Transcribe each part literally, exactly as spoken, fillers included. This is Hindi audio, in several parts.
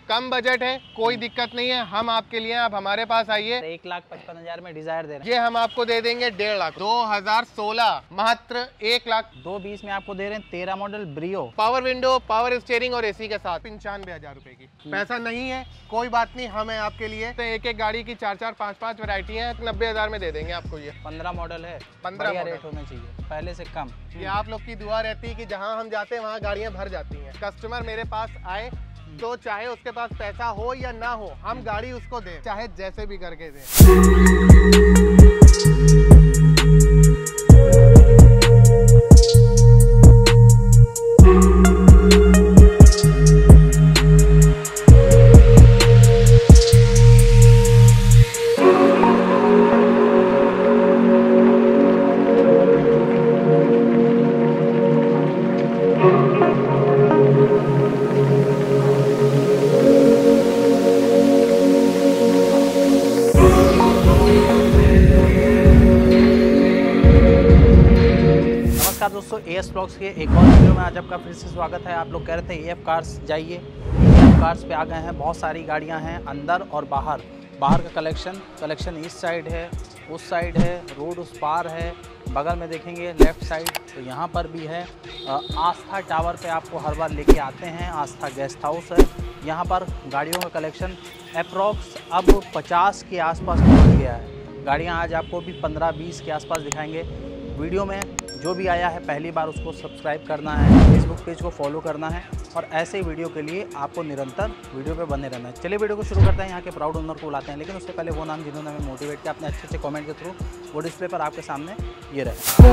कम बजट है, कोई दिक्कत नहीं है, हम आपके लिए, आप हमारे पास आइए। एक लाख पचपन हजार में डिजायर दे रहे हैं, ये हम आपको दे देंगे डेढ़ लाख। दो हजार सोलह मात्र एक लाख। दो बीस में आपको दे रहे हैं तेरह model Brio, power window, power steering और एसी के साथ पंचानवे हजार रुपए की। पैसा नहीं है कोई बात नहीं, हम है आपके लिए। तो एक एक गाड़ी की चार चार पाँच पाँच वैरायटी है, नब्बे हजार में दे देंगे आपको। ये पंद्रह मॉडल है, पंद्रह रेट होना चाहिए पहले से कम। ये आप लोग की दुआ रहती है कि जहां हम जाते हैं वहां गाड़ियां भर जाती हैं। कस्टमर मेरे पास आए तो चाहे उसके पास पैसा हो या ना हो, हम गाड़ी उसको दें, चाहे जैसे भी करके दें। दोस्तों एएस ब्लॉग्स के एक और वीडियो में आज आपका फिर से स्वागत है। आप लोग कह रहे थे एएफ कार्स जाइए, एएफ कार्स पे आ गए हैं। बहुत सारी गाड़ियां हैं अंदर और बाहर। बाहर का कलेक्शन कलेक्शन इस साइड है, उस साइड है, रोड उस पार है, बगल में देखेंगे लेफ़्ट साइड तो यहाँ पर भी है। आस्था टावर पे आपको हर बार लेके आते हैं। आस्था गेस्ट हाउस है। यहाँ पर गाड़ियों का कलेक्शन अप्रॉक्स अब पचास के आसपास पहुँच गया है। गाड़ियाँ आज आपको भी पंद्रह बीस के आसपास दिखाएंगे। वीडियो में जो भी आया है पहली बार उसको सब्सक्राइब करना है, फेसबुक पेज को फॉलो करना है और ऐसे वीडियो के लिए आपको निरंतर वीडियो पे बने रहना है। चलिए वीडियो को शुरू करते हैं। यहाँ के प्राउड ओनर को बुलाते हैं, लेकिन उससे पहले वो नाम जिन्होंने हमें मोटिवेट किया अपने अच्छे अच्छे कमेंट के थ्रू, वो डिस्प्ले पर आपके सामने ये रहे।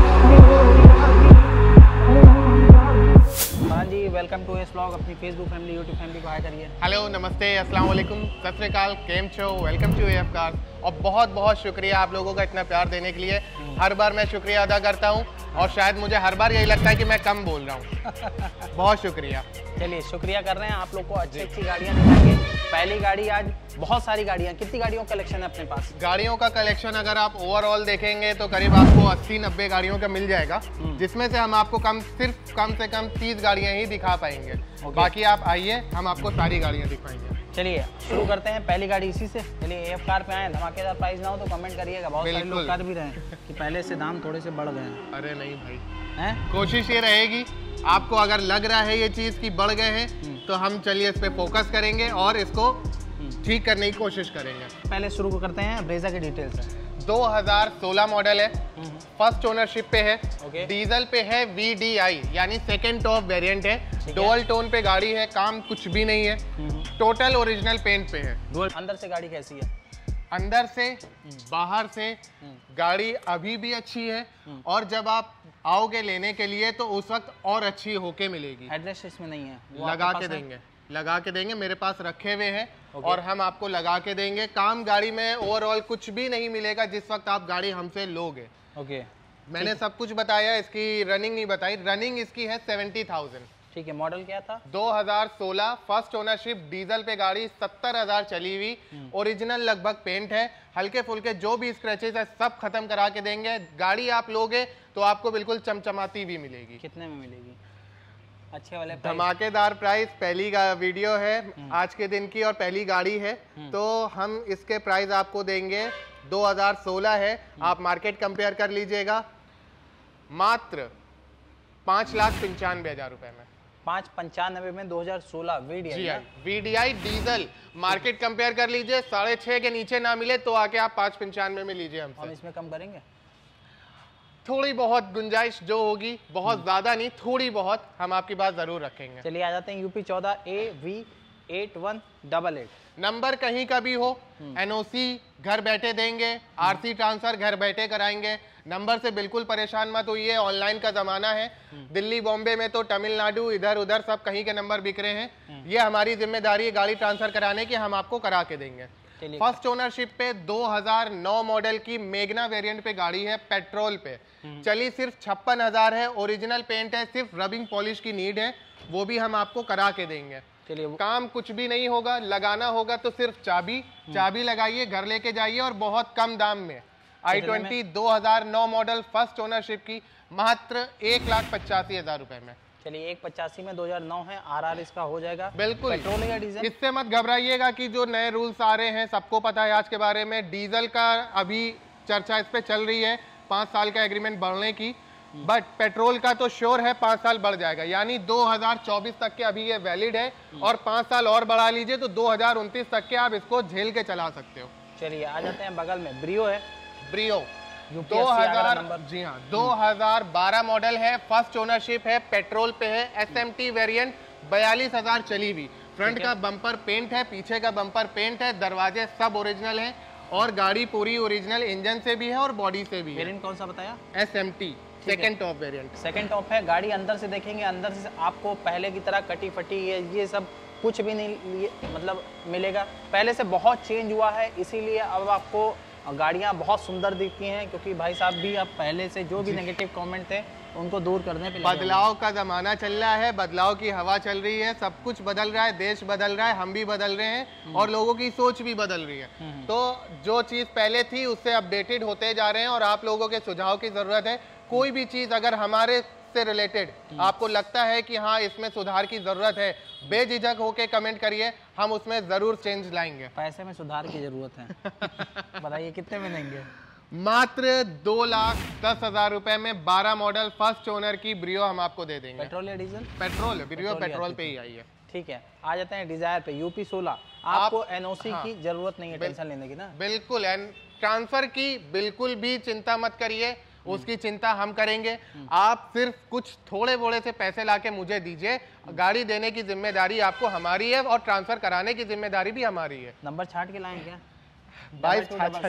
हाँ जी, वेलकम टू एस ब्लॉग। अपनी फेसबुक फैमिली, यूट्यूब फैमिली को हाय करिए। हेलो, नमस्ते, अस्सलाम वालेकुम, सत श्री अकाल, केम छो, वेलकम टू एएफ कार्स। और बहुत बहुत शुक्रिया आप लोगों का इतना प्यार देने के लिए। हर बार मैं शुक्रिया अदा करता हूँ और शायद मुझे हर बार यही लगता है कि मैं कम बोल रहा हूँ। बहुत शुक्रिया। चलिए शुक्रिया कर रहे हैं। आप लोग को अच्छी अच्छी गाड़ियाँ दिखाएंगे। पहली गाड़ी आज बहुत सारी गाड़ियाँ, कितनी गाड़ियों का कलेक्शन है अपने पास? गाड़ियों का कलेक्शन अगर आप ओवरऑल देखेंगे तो करीब आपको अस्सी नब्बे गाड़ियों का मिल जाएगा, जिसमें से हम आपको कम सिर्फ कम से कम तीस गाड़ियाँ ही दिखा पाएंगे। बाकी आप आइए, हम आपको सारी गाड़ियाँ दिखाएंगे। चलिए शुरू करते हैं। पहली गाड़ी इसी से। चलिए एएफ कार पे आए, धमाकेदार प्राइस ना हो तो कमेंट करिएगा। बहुत सारे लोग कर भी रहे हैं कि पहले से दाम थोड़े से बढ़ गए हैं। अरे नहीं भाई, हैं? कोशिश ये रहेगी, आपको अगर लग रहा है ये चीज़ कि बढ़ गए हैं तो हम चलिए इस पे फोकस करेंगे और इसको ठीक करने की कोशिश करेंगे। पहले शुरू करते हैं ब्रेजा की डिटेल्स है। दो हजार सोलह मॉडल है, फर्स्ट ओनरशिप पे है, okay. डीजल पे है, वी डी आई यानी सेकेंड टॉप वेरिएंट है, डुअल टोन पे गाड़ी है, काम कुछ भी नहीं है, टोटल ओरिजिनल पेंट पे है। अंदर से गाड़ी कैसी है? अंदर से बाहर से गाड़ी अभी भी अच्छी है और जब आप आओगे लेने के लिए तो उस वक्त और अच्छी होके मिलेगी। एड्रेस इसमें नहीं है, लगा के देंगे, लगा के देंगे, मेरे पास रखे हुए हैं okay. और हम आपको लगा के देंगे। काम गाड़ी में ओवरऑल कुछ भी नहीं मिलेगा जिस वक्त आप गाड़ी हमसे लोगे। ओके, मैंने सब कुछ बताया, इसकी रनिंग नहीं बताई। रनिंग इसकी है सेवेंटी थाउजेंड। ठीक है, मॉडल क्या था? दो हजार सोलह, फर्स्ट ओनरशिप, डीजल पे गाड़ी, सत्तर हजार चली हुई, ओरिजिनल लगभग पेंट है। हल्के फुल्के जो भी स्क्रैचेस है सब खत्म करा के देंगे। गाड़ी आप लोगे तो आपको बिल्कुल चमचमाती हुई मिलेगी। कितने में मिलेगी? अच्छे वाले धमाकेदार प्राइस। पहली वीडियो है आज के दिन की और पहली गाड़ी है तो हम इसके प्राइस आपको देंगे। दो हजार सोलह है, आप मार्केट कंपेयर कर लीजिएगा, मात्र पाँच लाख पंचानवे हजार रुपए में। पाँच पंचानवे में दो हजार सोलह VDI VDI diesel market compare कर लीजिए। साढ़े छह के नीचे ना मिले तो आके आप पाँच पंचानवे में लीजिए हमसे। हम इसमें कम करेंगे, थोड़ी बहुत गुंजाइश जो होगी, बहुत ज्यादा नहीं, थोड़ी बहुत हम आपकी बात जरूर रखेंगे। चलिए आ जाते हैं यूपी चौदह A V eight one double eight. Number कहीं का भी हो, एनओसी घर बैठे देंगे, आरसी ट्रांसफर घर बैठे कराएंगे। नंबर से बिल्कुल परेशान मत होइए, ऑनलाइन का जमाना है। दिल्ली बॉम्बे में तो तमिलनाडु इधर उधर सब कहीं के नंबर बिक रहे हैं। ये हमारी जिम्मेदारी है गाड़ी ट्रांसफर कराने की, हम आपको करा के देंगे। फर्स्ट ओनरशिप पे दो हजार नौ मॉडल की मेगना वेरिएंट पे गाड़ी है, पेट्रोल पे चली, सिर्फ छप्पन हजार है, ओरिजिनल पेंट है, सिर्फ रबिंग पॉलिश की नीड है, वो भी हम आपको करा के देंगे। चलिए काम कुछ भी नहीं होगा, लगाना होगा तो सिर्फ चाबी चाबी लगाइए, घर लेके जाइए और बहुत कम दाम में आई ट्वेंटी दो हजार नौ मॉडल फर्स्ट ओनरशिप की मात्र एक लाख पचासी हजार रुपए में। चलिए एक पचासी में दो हज़ार नौ है, आरआर इसका हो जाएगा। बिल्कुल पेट्रोल या डीजल? इससे मत घबराइएगा कि जो नए रूल्स आ रहे हैं सबको पता है आज के बारे में। डीजल का अभी चर्चा इस पे चल रही है, पाँच साल का एग्रीमेंट बढ़ने की, बट पेट्रोल का तो श्योर है पाँच साल बढ़ जाएगा, यानी दो हज़ार चौबीस तक के अभी ये वैलिड है और पाँच साल और बढ़ा लीजिए तो दो हज़ार उनतीस तक के आप इसको झेल के चला सकते हो। चलिए आ जाते हैं बगल में, ब्रियो है। ब्रियो दो हज़ार जी हाँ दो हज़ार बारह मॉडल है, फर्स्ट ओनरशिप है, पेट्रोल पे है, एसएमटी वेरिएंट, बयालीस हजार चली हुई। फ्रंट का बम्पर पेंट है, पीछे का बम्पर पेंट है, दरवाजे सब ओरिजिनल हैं और गाड़ी पूरी ओरिजिनल इंजन से भी है और बॉडी से भी है। वेरिएंट कौन सा बताया? SMT second top variant. Second top है। गाड़ी अंदर से देखेंगे, अंदर से आपको पहले की तरह कटी फटी ये ये सब कुछ भी नहीं ये, मतलब मिलेगा। पहले से बहुत चेंज हुआ है, इसीलिए अब आपको गाड़ियां बहुत सुंदर दिखती हैं, क्योंकि भाई साहब भी अब पहले से जो भी नेगेटिव कमेंट थे उनको दूर करने पे बदलाव का जमाना चल रहा है, बदलाव की हवा चल रही है, सब कुछ बदल रहा है, देश बदल रहा है, हम भी बदल रहे हैं और लोगों की सोच भी बदल रही है। तो जो चीज पहले थी उससे अपडेटेड होते जा रहे हैं और आप लोगों के सुझाव की जरूरत है। कोई भी चीज अगर हमारे से रिलेटेड आपको लगता है कि हाँ इसमें सुधार की जरूरत है, बेझिझक होके कमेंट करिए, हम उसमें जरूर चेंज लाएंगे। पैसे में सुधार की जरूरत है। बताइए कितने में देंगे? मात्र दो लाख दस हजार रुपए में बारह मॉडल फर्स्ट ओनर की ब्रियो हम आपको दे देंगे। पेट्रोल या डीजल? पेट्रोल, ब्रियो पेट्रोल पे ही आई है। ठीक है, आ जाते हैं डिजायर पे, यूपी सोलह। आपको एनओसी हाँ, की जरूरत नहीं है टेंशन लेने की ना? बिल्कुल, एंड ट्रांसफर की बिल्कुल भी चिंता मत करिए, उसकी चिंता हम करेंगे। आप सिर्फ कुछ थोड़े बोड़े से पैसे लाके मुझे दीजिए, गाड़ी देने की जिम्मेदारी आपको हमारी है और ट्रांसफर कराने की जिम्मेदारी भी हमारी है। नंबर छाट के लाएं क्या? बाईस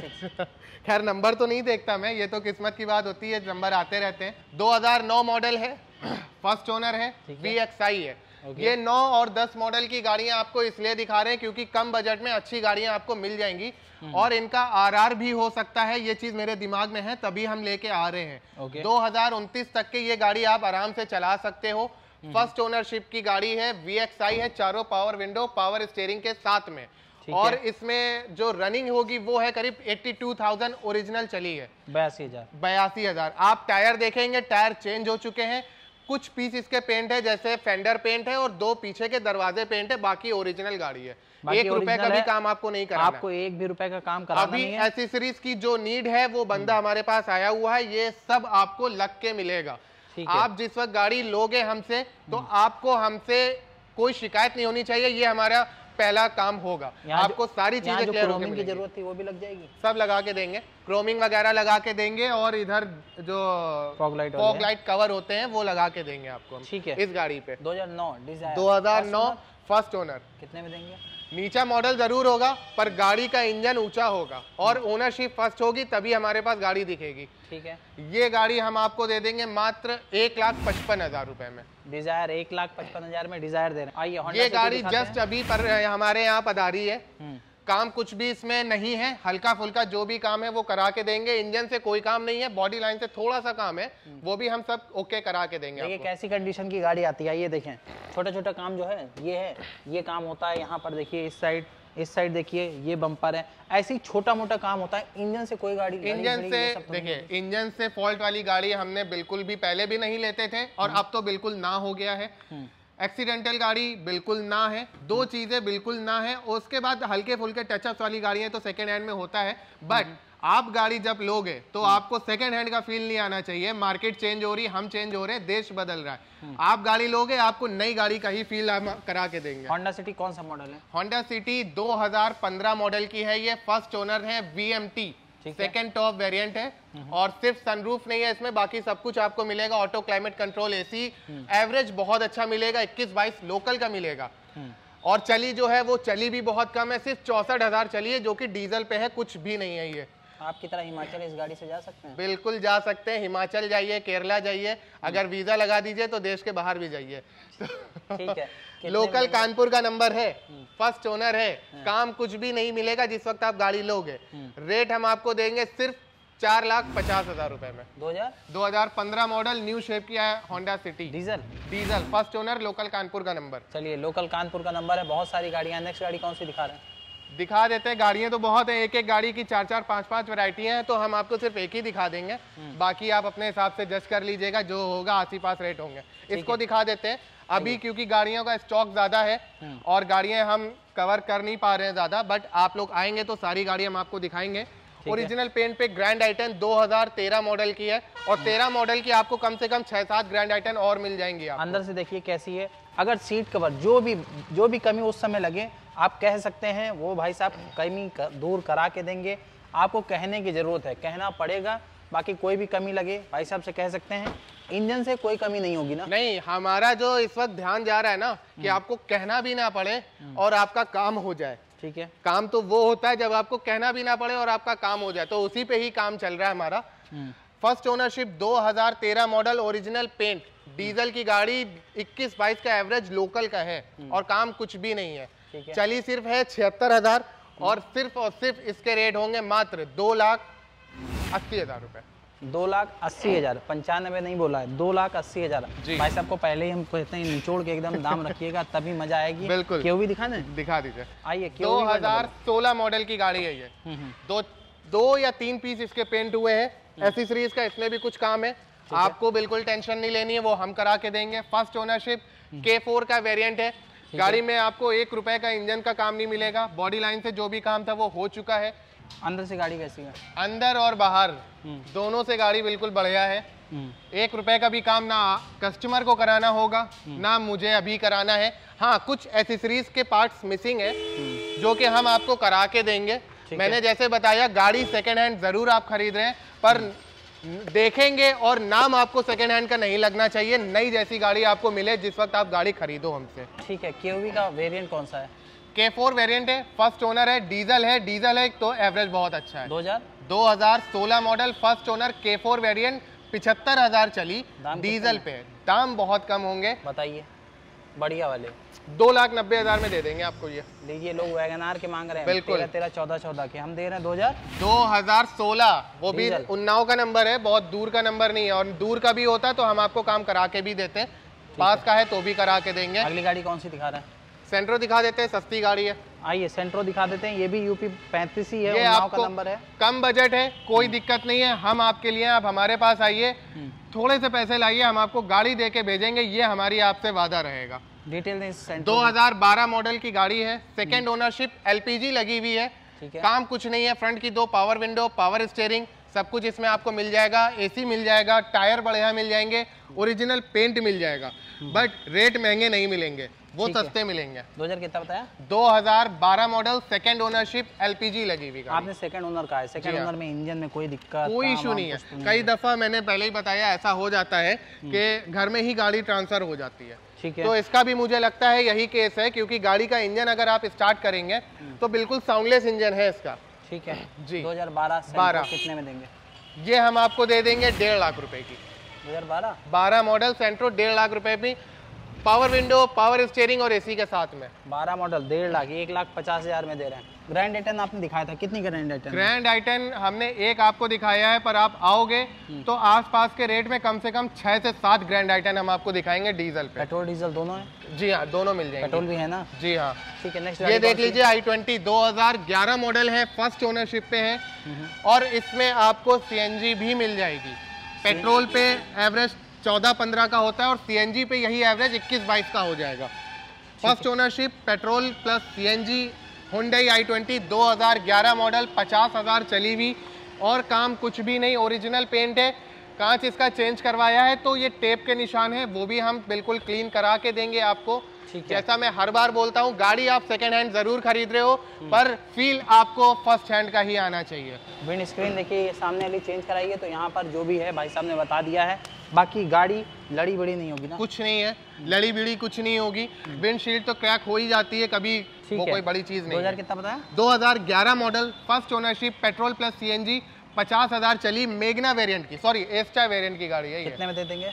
खैर नंबर तो नहीं देखता मैं, ये तो किस्मत की बात होती है, नंबर आते रहते हैं। दो हज़ार नौ मॉडल है, फर्स्ट ओनर है, वी एक्स आई है। ये नौ और दस मॉडल की गाड़ियां आपको इसलिए दिखा रहे हैं क्योंकि कम बजट में अच्छी गाड़ियां आपको मिल जाएंगी और इनका आरआर भी हो सकता है, ये चीज मेरे दिमाग में है तभी हम लेके आ रहे हैं। okay. दो हज़ार उनतीस तक के ये गाड़ी आप आराम से चला सकते हो। फर्स्ट ओनरशिप की गाड़ी है, वी एक्स आई है, चारों पावर विंडो, पावर स्टीयरिंग के साथ में, और इसमें जो रनिंग होगी वो है करीब बयासी हज़ार ओरिजिनल चली है, बयासी हजार बयासी हजार आप टायर देखेंगे, टायर चेंज हो चुके हैं, कुछ पीस इसके पेंट है जैसे फेंडर पेंट है और दो पीछे के दरवाजे पेंट है, बाकी ओरिजिनल गाड़ी है। एक रुपए का भी काम आपको नहीं कराना, आपको एक भी रुपए का काम कराना अभी नहीं है। एसेसरीज की जो नीड है वो बंदा हमारे पास आया हुआ है, ये सब आपको लग के मिलेगा। आप जिस वक्त गाड़ी लोगे हमसे तो आपको हमसे कोई शिकायत नहीं होनी चाहिए, ये हमारा पहला काम होगा। आपको सारी चीजें क्लियर होगी, की जरूरत थी वो भी लग जाएगी, सब लगा के देंगे, क्रोमिंग वगैरह लगा के देंगे और इधर जो fog light fog light cover होते हैं वो लगा के देंगे आपको। ठीक है, इस गाड़ी पे दो हज़ार नौ डिजायर, दो हज़ार नौ फर्स्ट ओनर। कितने में देंगे? नीचा मॉडल जरूर होगा पर गाड़ी का इंजन ऊंचा होगा और ओनरशिप फर्स्ट होगी तभी हमारे पास गाड़ी दिखेगी। ठीक है, ये गाड़ी हम आपको दे देंगे मात्र एक लाख पचपन हजार रुपए में। डिजायर एक लाख पचपन हजार में डिजायर दे रहे हैं। आइए, ये गाड़ी जस्ट अभी पर हमारे यहाँ पधारी है, काम कुछ भी इसमें नहीं है, हल्का फुल्का जो भी काम है वो करा के देंगे। इंजन से कोई काम नहीं है, बॉडी लाइन से थोड़ा सा काम है, वो भी हम सब ओके करा के देंगे। देखिए कैसी कंडीशन की गाड़ी आती है, ये देखें, छोटा छोटा काम जो है ये है, ये काम होता है यहाँ पर। देखिए इस साइड, इस साइड देखिए ये बम्पर है, ऐसे ही छोटा मोटा काम होता है। इंजन से कोई गाड़ी, इंजन से देखिए, इंजन से फॉल्ट वाली गाड़ी हमने बिल्कुल भी पहले भी नहीं लेते थे और अब तो बिल्कुल ना हो गया है। एक्सीडेंटल गाड़ी बिल्कुल ना है, दो चीजें बिल्कुल ना है। उसके बाद हल्के फुल्के टचअप्स वाली गाड़ियां तो सेकंड हैंड में होता है, बट आप गाड़ी जब लोगे तो आपको सेकंड हैंड का फील नहीं आना चाहिए। मार्केट चेंज हो रही, हम चेंज हो रहे हैं, देश बदल रहा है। आप गाड़ी लोगे आपको नई गाड़ी का ही फील हम करा के देंगे। होंडा सिटी कौन सा मॉडल है? होंडा सिटी दो हज़ार पंद्रह मॉडल की है, ये फर्स्ट ओनर है, V M T second top variant है और सिर्फ सनरूफ नहीं है इसमें, बाकी सब कुछ आपको मिलेगा। Auto climate control, AC, average बहुत अच्छा मिलेगा, इक्कीस बाईस लोकल का मिलेगा। और चली जो है वो चली भी बहुत कम है, सिर्फ चौसठ हजार चली है, जो कि डीजल पे है, कुछ भी नहीं है ये। आपकी तरह हिमाचल इस गाड़ी से जा सकते हैं? बिल्कुल जा सकते हैं, हिमाचल जाइए, केरला जाइए, अगर वीजा लगा दीजिए तो देश के बाहर भी जाइए। ठीक है, लोकल कानपुर का नंबर है, फर्स्ट ओनर है, काम कुछ भी नहीं मिलेगा जिस वक्त आप गाड़ी लोगे। रेट हम आपको देंगे सिर्फ चार लाख पचास हजार रुपए में। दो हजार दो हजार पंद्रह मॉडल, न्यू शेप की है, Honda City, diesel diesel, first owner, local Kanpur का नंबर। चलिए, लोकल कानपुर का नंबर है, बहुत सारी गाड़ियां। नेक्स्ट गाड़ी कौन सी दिखा रहे हैं? दिखा देते हैं। गाड़ियां तो बहुत है, एक एक गाड़ी की चार चार पांच पांच वैरायटियां हैं, तो हम आपको सिर्फ एक ही दिखा देंगे, बाकी आप अपने हिसाब से जज कर लीजिएगा, जो होगा आसी पास रेट होंगे। इसको दिखा देते हैं अभी, क्योंकि गाड़ियों का स्टॉक ज्यादा है और गाड़ियां हम कवर कर नहीं पा रहे हैं ज्यादा, बट आप लोग आएंगे तो सारी गाड़ी हम आपको दिखाएंगे। ओरिजिनल पेंट पे ग्रैंड आइटन दो हज़ार तेरह मॉडल की है और तेरह मॉडल की आपको कम से कम छह सात ग्रैंड आइटन और मिल जाएंगी। आपको अंदर से देखिए कैसी है। अगर सीट कवर जो भी जो भी कमी उस समय लगे आप कह सकते हैं, वो भाई साहब कमी कर, दूर करा के देंगे। आपको कहने की ज़रूरत है, कहना पड़ेगा। बाकी कोई भी कमी लगे भाई साहब से कह सकते हैं। इंजन से कोई कमी नहीं होगी ना? नहीं, हमारा जो इस वक्त ध्यान जा रहा है ना कि आपको कहना भी ना पड़े और आपका काम हो जाए। ठीक है, काम तो वो होता है जब आपको कहना भी ना पड़े और आपका काम हो जाए, तो उसी पे ही काम चल रहा है हमारा। फर्स्ट ओनरशिप दो हज़ार तेरह मॉडल, ओरिजिनल पेंट, डीजल की गाड़ी, इक्कीस बाईस का एवरेज लोकल का है और काम कुछ भी नहीं है। चली सिर्फ है छिहत्तर हजार और सिर्फ और सिर्फ इसके रेट होंगे मात्र दो लाख अस्सी हजार रुपए। दो लाख अस्सी हजार, पंचानवे नहीं बोला है, दो लाख अस्सी हजार। भाई साहब को पहले ही हम कहते हैं निचोड़ के एकदम दाम रखिएगा, तभी मजा आएगी। बिल्कुल, क्यों भी दिखा दें, दिखा दीजिए। आइए, दो हज़ार सोलह मॉडल की गाड़ी है ये। दो दो या तीन पीस इसके पेंट हुए हैं, एसेसरीज का इसमें भी कुछ काम है, आपको बिल्कुल टेंशन नहीं लेनी है, वो हम करा के देंगे। फर्स्ट ओनरशिप के फोर का वेरिएंट है। गाड़ी में आपको एक रुपए का इंजन का काम नहीं मिलेगा, बॉडी लाइन से जो भी काम था वो हो चुका है। अंदर से गाड़ी कैसी है? अंदर और बाहर दोनों से गाड़ी बिल्कुल बढ़िया है। एक रुपए का भी काम ना कस्टमर को कराना होगा ना मुझे अभी कराना है। हाँ, कुछ एसेसरीज के पार्ट्स मिसिंग है जो कि हम आपको करा के देंगे। मैंने जैसे बताया, गाड़ी सेकेंड हैंड जरूर आप खरीद रहे हैं, पर देखेंगे और नाम आपको सेकेंड हैंड का नहीं लगना चाहिए। नई जैसी गाड़ी आपको मिले जिस वक्त आप गाड़ी खरीदो हमसे। ठीक है, क्यूवी का वेरिएंट कौन सा है? के फोर वेरिएंट है, फर्स्ट ओनर है, डीजल है। डीजल है तो एवरेज बहुत अच्छा है। दो हज़ार दो हज़ार सोलह model, first owner, K four variant, पिछहत्तर हजार चली डीजल पे। दाम बहुत कम होंगे, बताइए। बढ़िया वाले दो लाख नब्बे हजार में दे देंगे आपको ये। लीजिए, लोग वैगनार के मांग रहे हैं, बिल्कुल तेरह तेरह चौदह चौदह के, हम दे रहे हैं दो हजार दो हजार सोलह, वो भी उन्नाव का नंबर है, बहुत दूर का नंबर नहीं है। और दूर का भी होता है तो हम आपको काम करा के भी देते हैं, पास का है तो भी करा के देंगे। अगली गाड़ी कौन सी दिखा रहा है? सेंट्रो दिखा देते हैं, सस्ती गाड़ी है। आइए सेंट्रो दिखा देते हैं, ये भी यूपी पैंतीस ही है, ये उन्नाव आपको का नंबर है। कम बजट है, कोई दिक्कत नहीं है, हम आपके लिए, आप हमारे पास आइए, थोड़े से पैसे लाइए, हम आपको गाड़ी दे के भेजेंगे, ये हमारी आपसे वादा रहेगा। डिटेल नहीं। दो हज़ार बारह मॉडल की गाड़ी है, सेकेंड ओनरशिप, एलपीजी लगी हुई है, ठीक है। काम कुछ नहीं है। फ्रंट की दो पावर विंडो, पावर स्टीयरिंग, सब कुछ इसमें आपको मिल जाएगा। एसी मिल जाएगा, टायर बढ़िया मिल जाएंगे, ओरिजिनल पेंट मिल जाएगा, बट रेट महंगे नहीं मिलेंगे, वो सस्ते मिलेंगे। दो हज़ार कितना बताया? दो हज़ार बारह मॉडल, सेकंड ओनरशिप, एलपीजी लगी हुई गाड़ी। आपने सेकंड ओनर का है, सेकंड ओनर में इंजन में कोई दिक्कत, कोई इशू नहीं है। कई दफा मैंने पहले ही बताया, ऐसा हो जाता है कि घर में ही गाड़ी ट्रांसफर हो जाती है। ठीक है, तो इसका भी मुझे लगता है यही केस है, क्योंकि गाड़ी का इंजन अगर आप स्टार्ट करेंगे तो बिल्कुल साउंडलेस इंजन है इसका। ठीक है जी। दो हज़ार बारह बारह कितने में देंगे? ये हम आपको दे देंगे डेढ़ लाख रुपए की। दो हज़ार बारह बारह मॉडल सेंट्रो, डेढ़ लाख रुपए में, पावर विंडो, पावर स्टीयरिंग और एसी के साथ में। बारह मॉडल डेढ़ लाख, एक लाख पचास हजार में दे रहे हैं। ग्रैंड आइटन आपने दिखाया था, कितनी ग्रैंड आइटन? ग्रैंड आइटन हमने एक आपको दिखाया है, पर आप आओगे तो आसपास के रेट में कम से कम छह से सात ग्रैंड आइटन हम आपको दिखाएंगे डीजल पे। पेट्रोल डीजल दोनों है? जी हाँ, दोनों मिल जाएंगे। पेट्रोल भी है ना? जी हाँ। ठीक है, नेक्स्ट ये देख लीजिए, आई ट्वेंटी दो हज़ार ग्यारह मॉडल है, फर्स्ट ओनरशिप पे है और इसमें आपको सीएनजी भी मिल जाएगी। पेट्रोल पे एवरेज चौदह पंद्रह का होता है और सीएनजी पे यही एवरेज इक्कीस बाईस का हो जाएगा। First ownership, petrol plus CNG, Hyundai i twenty दो हज़ार ग्यारह मॉडल, पचास हजार चली हुई और काम कुछ भी नहीं, ओरिजिनल पेंट है। कांच इसका चेंज करवाया है तो ये टेप के निशान है, वो भी हम बिल्कुल क्लीन करा के देंगे आपको। जैसा मैं हर बार बोलता हूँ, गाड़ी आप सेकंड हैंड जरूर खरीद रहे हो, पर फील आपको फर्स्ट हैंड का ही आना चाहिए। विंड स्क्रीन देखिए, सामने वाली चेंज कराइए, तो यहाँ पर जो भी है भाई साहब ने बता दिया है। बाकी गाड़ी लड़ी बड़ी नहीं होगी ना? कुछ नहीं है, लड़ी बिड़ी कुछ नहीं होगी। विंडशील्ड तो क्रैक हो ही जाती है कभी, वो कोई बड़ी चीज नहीं। दो हज़ार कितना बताया? दो हज़ार ग्यारह model, first ownership, petrol plus CNG, पचास हजार चली, मेगना वेरिएंट की, सॉरी एस्टा वेरिएंट की गाड़ी है। कितने में दे देंगे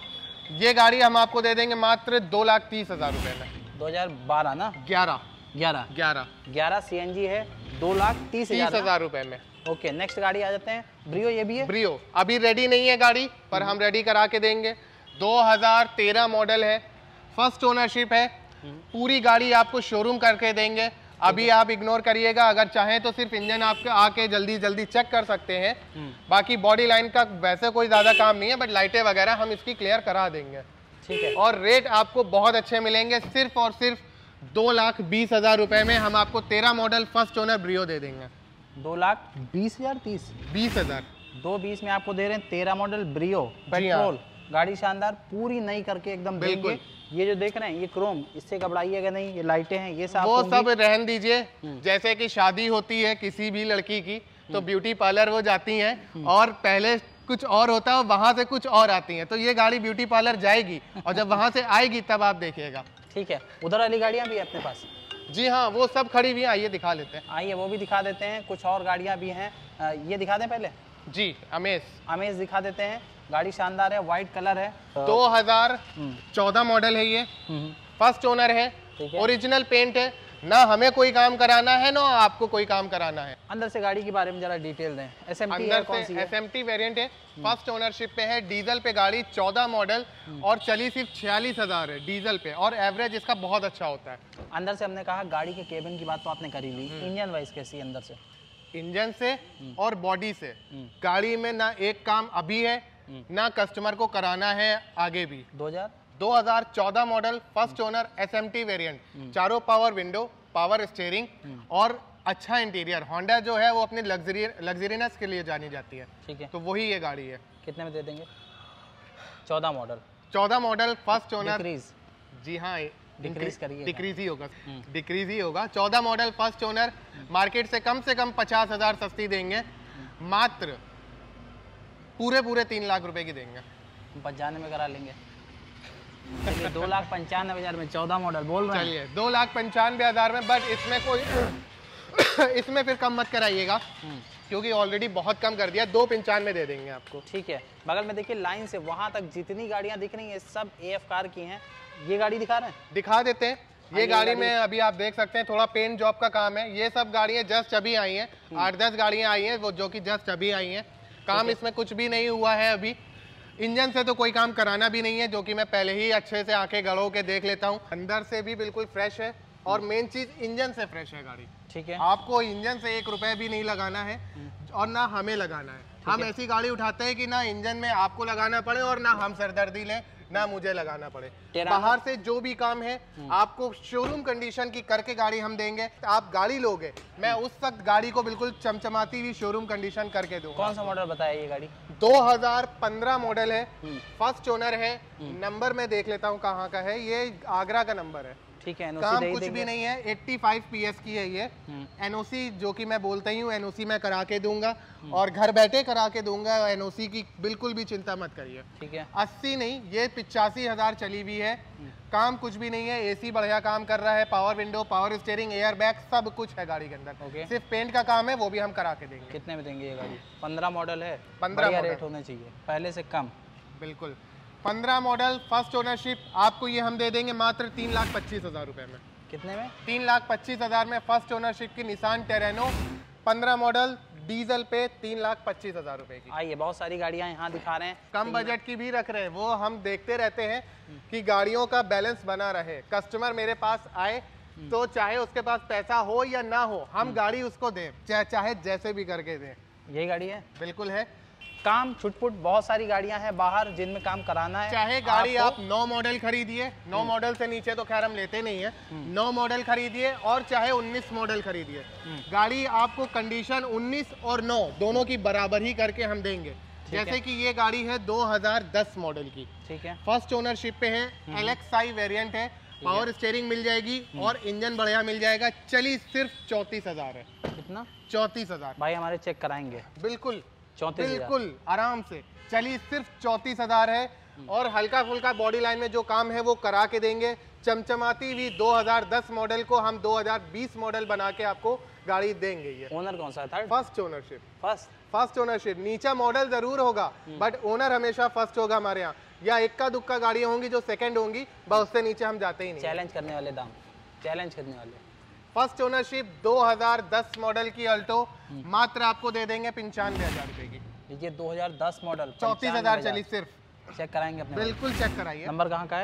ये गाड़ी? हम आपको दे देंगे मात्र दो लाख तीस हजार रुपए में। दो हज़ार बारह ना? ग्यारह ग्यारह ग्यारह ग्यारह सीएनजी है, दो लाख तीस तीस हजार रुपए में। ओके, नेक्स्ट गाड़ी आ जाते हैं, ब्रियो। ये भी है? ब्रियो अभी रेडी नहीं है गाड़ी, पर हम रेडी करा के देंगे। दो हज़ार तेरह मॉडल है, फर्स्ट ओनरशिप है, पूरी गाड़ी आपको शोरूम करके देंगे। अभी आप इग्नोर करिएगा, अगर चाहें तो सिर्फ इंजन आपके आके जल्दी जल्दी चेक कर सकते हैं। बाकी बॉडी लाइन का वैसे कोई ज्यादा काम नहीं है, बट लाइटें वगैरह हम इसकी क्लियर करा देंगे। ठीक है। और रेट आपको बहुत अच्छे मिलेंगे, सिर्फ और सिर्फ दो लाख बीस हजार रुपए में हम आपको तेरह मॉडल फर्स्ट ओनर ब्रियो दे देंगे। दो लाख बीस हजार तीस बीस हजार दो बीस में आपको दे रहे हैं तेरह मॉडल ब्रियो पेट्रोल गाड़ी, शानदार पूरी नई करके एकदम देंगे। ये जो देख रहे हैं ये क्रोम, इससे घबराइएगा नहीं, ये लाइटें हैं ये सब वो सब रहन दीजिए। जैसे कि शादी होती है किसी भी लड़की की तो ब्यूटी पार्लर वो जाती हैं और पहले कुछ और होता है, वहां से कुछ और आती हैं, तो ये गाड़ी ब्यूटी पार्लर जाएगी और जब वहां से आएगी तब आप देखिएगा। ठीक है। उधर वाली गाड़ियां भी है अपने पास? जी हाँ, वो सब खड़ी हुई हैं, आइए दिखा लेते हैं। आइए वो भी दिखा देते हैं। कुछ और गाड़ियां भी हैं, ये दिखा दें पहले। जी अमेज अमेज दिखा देते हैं। गाड़ी शानदार है, व्हाइट कलर है, दो हजार चौदह मॉडल है, ये फर्स्ट ओनर है, ओरिजिनल पेंट है, ना हमें कोई काम कराना है ना आपको कोई काम कराना है। अंदर से गाड़ी के बारे में जरा डिटेल दें। एसएमटी अंदर से एसएमटी वेरिएंट है, फर्स्ट ओनरशिप पे है, डीजल पे गाड़ी, चौदह मॉडल और चली सिर्फ छियालीस हजार है डीजल पे, और एवरेज इसका बहुत अच्छा होता है। अंदर से हमने कहा गाड़ी के केबिन की बात तो आपने करी ली, इंजन वाइज कैसी अंदर से? इंजन से और बॉडी से गाड़ी में ना एक काम अभी है ना कस्टमर को कराना है आगे भी। दो हजार दो हजार चौदह model first owner SMT variant, चारों पावर विंडो, पावर स्टीयरिंग और अच्छा इंटीरियर। होंडा जो है वो अपने लग्जरी लग्जरीनेस के लिए जानी जाती है। ठीक है। तो वही ये गाड़ी है। कितने में दे देंगे? चौदह मॉडल चौदह मॉडल फर्स्ट ओनर। डिक्रीज? जी हाँ, डिक्रीज करिए। डिक्रीज ही होगा, डिक्रीज ही होगा। चौदह मॉडल फर्स्ट ओनर मार्केट से कम से कम पचास हजार सस्ती देंगे, मात्र पूरे पूरे तीन लाख रुपए की देंगे। पंचानवे में करा लेंगे। चलिए दो लाख पंचानवे हजार में चौदह मॉडल बोल रहे हैं। चलिए दो लाख पंचानवे हजार में, बट इसमें कोई इसमें फिर कम मत कराइएगा क्योंकि ऑलरेडी बहुत कम कर दिया, दो पंचानवे दे देंगे आपको। ठीक है। बगल में देखिए लाइन से वहां तक जितनी गाड़ियां दिख रही हैं सब एएफ कार की हैं। ये गाड़ी दिखा रहे हैं? दिखा देते हैं। ये गाड़ी में अभी आप देख सकते हैं थोड़ा पेंट जॉब का काम है। ये सब गाड़ियां जस्ट अभी आई हैं, आठ दस गाड़ियां आई हैं वो जो कि जस्ट अभी आई हैं। काम इसमें कुछ भी नहीं हुआ है अभी। इंजन से तो कोई काम कराना भी नहीं है, जो कि मैं पहले ही अच्छे से आंखें गड़ो के देख लेता हूँ। अंदर से भी बिल्कुल फ्रेश है और मेन चीज इंजन से फ्रेश है गाड़ी। ठीक है। आपको इंजन से एक रुपए भी नहीं लगाना है और ना हमें लगाना है। हम ऐसी गाड़ी उठाते हैं कि ना इंजन में आपको लगाना पड़े और ना हम सरदर्दी लें, ना मुझे लगाना पड़े। बाहर से जो भी काम है आपको शोरूम कंडीशन की करके गाड़ी हम देंगे। आप गाड़ी लोगे, मैं उस वक्त गाड़ी को बिल्कुल चमचमाती हुई शोरूम कंडीशन करके दूंगा। कौन सा मॉडल बताया ये गाड़ी? दो हजार पंद्रह मॉडल है, फर्स्ट ओनर है। नंबर मैं देख लेता हूँ कहाँ का है, ये आगरा का नंबर है। ठीक है। काम कुछ भी नहीं है, पचासी पीएस की है ये। एनओसी जो कि मैं बोलता ही हूँ, एनओसी मैं करा के दूंगा और घर बैठे करा के दूंगा। एनओसी की बिल्कुल भी चिंता मत करिए। ठीक है। अस्सी नहीं, ये पिचासी हजार चली हुई है। काम कुछ भी नहीं है, एसी बढ़िया काम कर रहा है, power window, power steering, airbag सब कुछ है गाड़ी के अंदर। okay. सिर्फ पेंट का काम है, वो भी हम करा के देंगे। कितने में देंगे ये गाड़ी? पंद्रह मॉडल है, पंद्रह रेट होना चाहिए पहले से कम। बिल्कुल पंद्रह मॉडल फर्स्ट ओनरशिप आपको ये हम दे देंगे मात्र तीन लाख पच्चीस हजार रुपए में। कितने में? तीन लाख पच्चीस हजार में फर्स्ट ओनरशिप की निसान टेरेनो पंद्रह मॉडल डीजल पे तीन लाख पच्चीस हजार रुपए की। आइए बहुत सारी गाड़ियां यहाँ दिखा रहे हैं, कम बजट की भी रख रहे हैं। वो हम देखते रहते हैं कि गाड़ियों का बैलेंस बना रहे। कस्टमर मेरे पास आए तो चाहे उसके पास पैसा हो या ना हो, हम गाड़ी उसको दें, चाहे चाहे जैसे भी करके दें। यही गाड़ी है? बिल्कुल है। काम छुटपुट बहुत सारी गाड़ियां हैं बाहर जिनमें काम कराना है। चाहे गाड़ी आप नौ मॉडल खरीदिए, नौ मॉडल से नीचे तो खैर हम लेते नहीं है, नौ मॉडल खरीदिए और चाहे उन्नीस मॉडल खरीदिए, गाड़ी आपको कंडीशन उन्नीस और नौ दोनों की बराबर ही करके हम देंगे। जैसे कि ये गाड़ी है दो हजार दस मॉडल की। ठीक है। फर्स्ट ओनरशिप पे है, एलएक्सआई वेरिएंट है, पावर स्टीयरिंग मिल जाएगी और इंजन बढ़िया मिल जाएगा। चली सिर्फ चौंतीस हजार है। कितना? चौंतीस हजार भाई हमारे चेक कराएंगे। बिल्कुल चौंतीस बिल्कुल आराम से। चलिए सिर्फ चौंतीस हजार है और हल्का फुल्का बॉडी लाइन में जो काम है वो करा के देंगे। चमचमाती हुई दो हजार दस मॉडल को हम दो हजार बीस मॉडल बना के आपको गाड़ी देंगे। ये ओनर कौन सा है? Third? First ownership. First first ownership. नीचा मॉडल जरूर होगा बट ओनर हमेशा फर्स्ट होगा हमारे यहाँ। या इक्का दुक्का गाड़ियाँ होंगी जो सेकंड होंगी, बस उससे नीचे हम जाते ही नहीं। चैलेंज करने वाले दाम, चैलेंज करने वाले। फर्स्ट ओनरशिप दो हजार दस मॉडल की अल्टो मात्र आपको दे देंगे पंचानवे हजार रुपए की। देखिए दो हजार दस मॉडल चौंतीस हजार चली सिर्फ। चेक कराएंगे अपने? बिल्कुल चेक कराइए। नंबर कहाँ का है?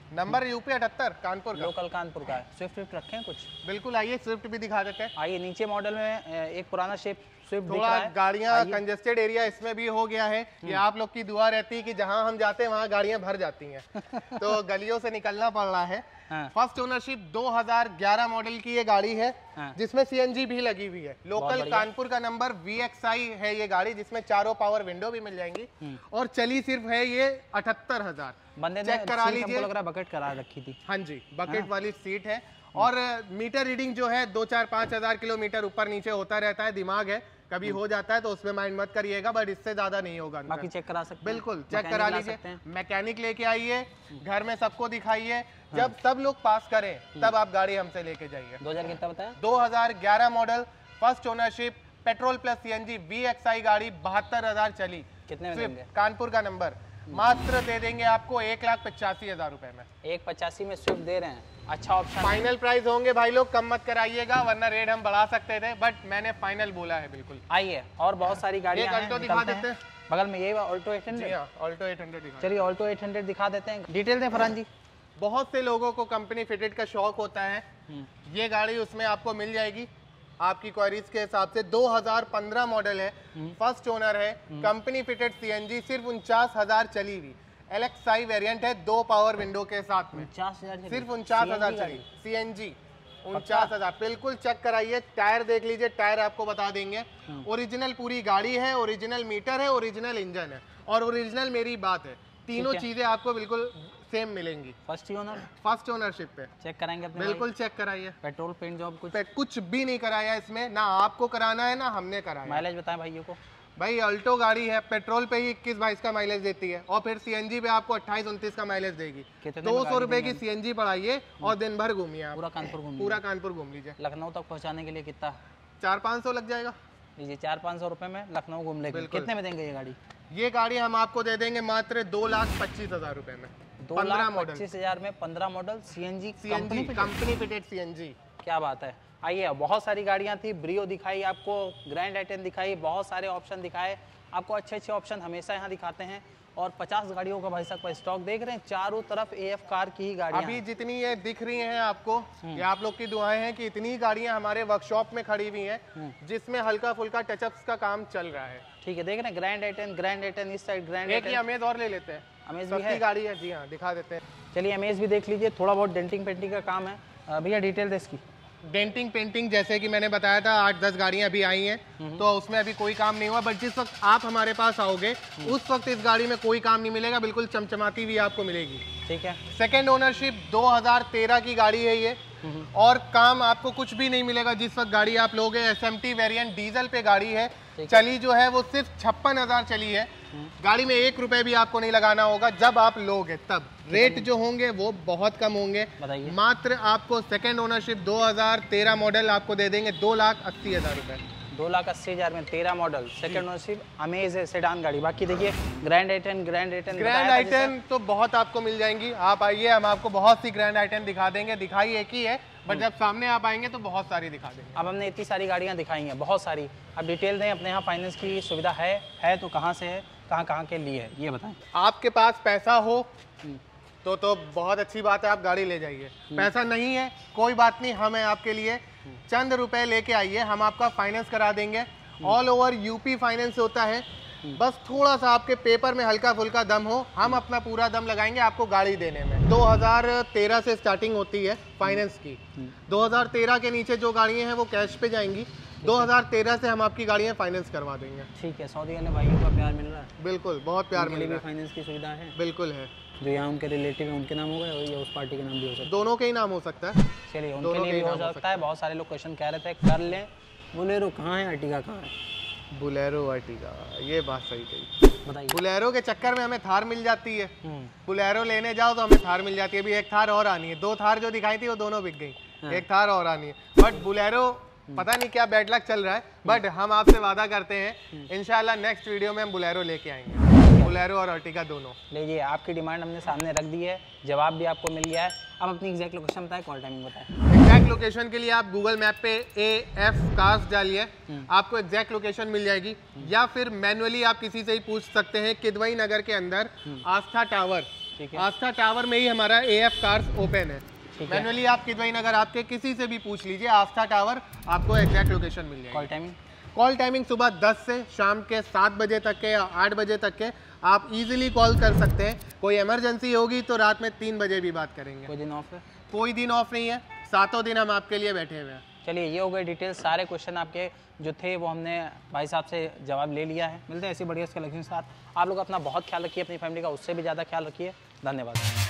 नंबर यूपी अठहत्तर कानपुर का। लोकल कानपुर का है। स्विफ्ट स्विफ्ट रखे हैं कुछ? बिल्कुल, आइए स्विफ्ट भी दिखा देते हैं। आइए, नीचे मॉडल में एक पुराना शेप स्विफ्ट दिख रहा थोड़ा है। गाड़ियाँ कंजेस्टेड एरिया इसमें भी हो गया है। ये आप लोग की दुआ रहती है कि जहाँ हम जाते हैं वहाँ गाड़ियाँ भर जाती हैं तो गलियों से निकलना पड़ रहा है। हाँ। फर्स्ट ओनरशिप दो हज़ार ग्यारह मॉडल की ये गाड़ी है। हाँ। जिसमें सीएनजी भी लगी हुई है। लोकल कानपुर का नंबर वी एक्स आई है ये गाड़ी, जिसमें चारों पावर विंडो भी मिल जाएंगी और चली सिर्फ है ये अठहत्तर हजार। बंदे ने चेक करा लीजिए, लग रहा बकेट करा रखी थी। हाँ जी, बकेट हाँ। वाली सीट है और मीटर रीडिंग जो है दो चार पाँच हजार किलोमीटर ऊपर नीचे होता रहता है। दिमाग है, कभी हो जाता है तो उसमें माइंड मत करिएगा, बट इससे ज्यादा नहीं होगा। बाकी चेक करा सकते हैं। बिल्कुल चेक करा लीजिए, मैकेनिक लेके आइए, घर में सबको दिखाइए। जब सब लोग पास करें तब आप गाड़ी हमसे लेके जाइए। दो हजार कितना बताया? दो हज़ार ग्यारह model, first ownership, petrol plus CNG, V X I गाड़ी, बहत्तर हजार चली। कितने में देंगे? कानपुर का नंबर, मात्र दे देंगे आपको एक लाख पचासी हजार रुपए में। एक पचासी में स्विफ्ट दे रहे हैं, अच्छा ऑप्शन। फाइनल प्राइस होंगे भाई लोग, कम मत कराइएगा वरना रेट हम बढ़ा सकते थे, बट मैंने फाइनल बोला है। बिल्कुल आइए, और बहुत सारी गाड़ियां हैं, ऑल्टो दिखा देते हैं। बगल में ये Alto eight hundred. Alto eight hundred दिखा। चलिए ऑल्टो एट हंड्रेड दिखा देते हैं, डिटेल दें फरहान जी। बहुत से लोगों को कंपनी फिटेड का शौक होता है, ये गाड़ी उसमें आपको मिल जाएगी आपकी क्वेरीज के हिसाब से। दो हज़ार पंद्रह मॉडल है, फर्स्ट ओनर है, कंपनी फिटेड सीएनजी, सिर्फ उनचास हजार चली हुई। एलएक्सआई वेरिएंट है, दो पावर विंडो के साथ में, सिर्फ उनचास हजार चली सीएनजी, उनचास हजार। बिल्कुल चेक कराइए, टायर देख लीजिए, टायर आपको बता देंगे। ओरिजिनल पूरी गाड़ी है, ओरिजिनल मीटर है, ओरिजिनल इंजन है और ओरिजिनल मेरी बात है। तीनों चीजें आपको बिल्कुल सेम मिलेंगी। फर्स्ट ओनर, फर्स्ट ओनरशिप पे चेक कराएंगे अपने। बिल्कुल चेक कराइए। पेट्रोल पेंट जॉब कुछ कुछ भी नहीं कराया इसमें, ना आपको कराना है ना हमने कराया। माइलेज बताएं भाइयों को। भाई अल्टो गाड़ी है, पेट्रोल पे ही इक्कीस बाईस का माइलेज देती है और फिर सीएनजी पे आपको अट्ठाईस उनतीस का माइलेज देगी। दो सौ रुपए की सीएनजी बढ़ाइए और दिन भर घूमिए आप। पूरा कानपुर घूमिए, पूरा कानपुर घूम लीजिए। लखनऊ तक पहुंचाने के लिए कितना? चार पाँच सौ लग जाएगा। लीजिए, चार पाँच सौ रुपए में लखनऊ घूम लेंगे। कितने में देंगे ये गाड़ी? ये गाड़ी हम आपको दे देंगे मात्र दो लाख पच्चीस हजार रुपए में। दो लाख पच्चीस हजार में पंद्रह model CNG, CNG company fitted CNG. क्या बात है। आइए, बहुत सारी गाड़ियां थी, ब्रियो दिखाई आपको, ग्रैंड आइटेन दिखाई, बहुत सारे ऑप्शन दिखाए आपको। अच्छे अच्छे ऑप्शन हमेशा यहाँ दिखाते हैं और पचास गाड़ियों का भाई साहब का स्टॉक देख रहे हैं। चारों तरफ एएफ कार की ही गाड़ियां अभी जितनी ये दिख रही हैं आपको, ये आप लोग की दुआएं हैं कि इतनी गाड़ियां हमारे वर्कशॉप में खड़ी हुई हैं जिसमें हल्का फुल्का टचअप्स का काम चल रहा है। ठीक है, देख रहे हैं ग्रैंड आइटेन, ग्रैंड आइटेन इस साइड, ग्रैंड एक ही अमेज और ले लेते हैं। अमेज भी है गाड़ी है जी हाँ, दिखा देते हैं। चलिए अमेज भी देख लीजिए, थोड़ा बहुत डेंटिंग पेंटिंग का काम है। भैया डिटेल दे इसकी। डेंटिंग पेंटिंग जैसे कि मैंने बताया था, आठ दस गाड़ियां अभी आई हैं तो उसमें अभी कोई काम नहीं हुआ, बट जिस वक्त आप हमारे पास आओगे उस वक्त इस गाड़ी में कोई काम नहीं मिलेगा, बिल्कुल चमचमाती हुई आपको मिलेगी। ठीक है, सेकंड ओनरशिप दो हज़ार तेरह की गाड़ी है ये और काम आपको कुछ भी नहीं मिलेगा जिस वक्त गाड़ी आप लोगे। एसएमटी वेरिएंट डीजल पे गाड़ी है, चली जो है वो सिर्फ छप्पन हजार चली है। गाड़ी में एक रुपए भी आपको नहीं लगाना होगा, जब आप लोगे तब रेट जो होंगे वो बहुत कम होंगे। मात्र आपको सेकंड ओनरशिप दो हज़ार तेरह मॉडल आपको दे देंगे दो लाख अस्सी हजार रुपए। दो लाख अस्सी हजार में तेरह मॉडल, सेकंड ओनरशिप, अमेज है, सेडान गाड़ी। बाकी देखिए Grand i ten, Grand i ten Grand i ten तो बहुत आपको मिल जाएंगी। आप आइए, हम आपको बहुत सी ग्रैंड आइटेन दिखा देंगे। दिखाई एक ही है, बट जब सामने आप आएंगे तो बहुत सारी दिखा देंगे। अब हमने इतनी सारी गाड़ियाँ दिखाई हैं, बहुत सारी। अब डिटेल दें, अपने यहाँ फाइनेंस की सुविधा है है तो कहाँ से है, कहाँ कहाँ के लिए है, ये बताएं। आपके पास पैसा हो तो तो बहुत अच्छी बात है, आप गाड़ी ले जाइए। पैसा नहीं है कोई बात नहीं, हम हैं आपके लिए। चंद रुपए लेके आइए, हम आपका फाइनेंस करा देंगे। ऑल ओवर यूपी फाइनेंस होता है, बस थोड़ा सा आपके पेपर में हल्का फुल्का दम हो, हम अपना पूरा दम लगाएंगे आपको गाड़ी देने में। दो हज़ार तेरह से स्टार्टिंग होती है फाइनेंस की। दो हज़ार तेरह के नीचे जो गाड़ियां हैं वो कैश पे जाएंगी। दो हज़ार तेरह से हम आपकी गाड़ियां फाइनेंस करवा देंगे। ठीक है, सऊदी वाले भाइयों का प्यार मिल रहा है। बिल्कुल, बहुत प्यार मिल रहा है। फाइनेंस की सुविधा है, बिल्कुल है। जो यहाँ उनके रिलेटिव है उनके नाम होगा या उस पार्टी के नाम भी हो सकता है? दोनों के ही नाम हो सकता है। चलिए, उनके लिए भी हो सकता है। बहुत सारे लोग क्वेश्चन कह रहे थे कर लें। बोलेरो कहाँ है, अर्टिगा कहाँ है? बुलेरो अर्टिगा, ये बात सही कही। बताइए। बुलेरो के चक्कर में हमें थार मिल जाती है, बुलेरो लेने जाओ तो हमें थार मिल जाती है। अभी एक थार और आनी है, दो थार जो दिखाई थी वो दोनों बिक गई, एक थार और आनी है। बट बुलेरो पता नहीं क्या बैड लक चल रहा है, बट हम आपसे वादा करते हैं इंशाल्लाह नेक्स्ट वीडियो में हम बुलेरो लेके आएंगे। बुलेरो और अर्टिगा दोनों। लीजिए, आपकी डिमांड हमने सामने रख दी है, जवाब भी आपको मिल गया है। अब अपनी एग्जैक्ट लोकेशन बताएं, कॉल टाइमिंग बताएं। एग्जैक्ट लोकेशन के लिए आप गूगल मैप पे ए एफ कार्स डालिए, आपको एग्जैक्ट लोकेशन मिल जाएगी। या फिर मैनुअली आप किसी से ही पूछ सकते हैं। किदवई नगर के अंदर आस्था टावर ठीक है। आस्था टावर में ही हमारा एएफ कार्स ओपन है। ठीक है। मैनुअली आप किदवई नगर आपके किसी से भी पूछ लीजिए, आस्था टावर आपको एग्जैक्ट लोकेशन मिल जाएगी। Call timing? कॉल टाइमिंग सुबह दस से शाम के सात बजे तक के या आठ बजे तक के आप इजीली कॉल कर सकते हैं। कोई इमरजेंसी होगी तो रात में तीन बजे भी बात करेंगे। कोई दिन ऑफ है? कोई दिन ऑफ नहीं है, सातों दिन हम आपके लिए बैठे हुए हैं। चलिए, ये हो गए डिटेल, सारे क्वेश्चन आपके जो थे वो हमने भाई साहब से जवाब ले लिया है। मिलते हैं ऐसी बढ़िया कलेक्शन के साथ। आप लोग अपना बहुत ख्याल रखिए, अपनी फैमिली का उससे भी ज़्यादा ख्याल रखिए। धन्यवाद।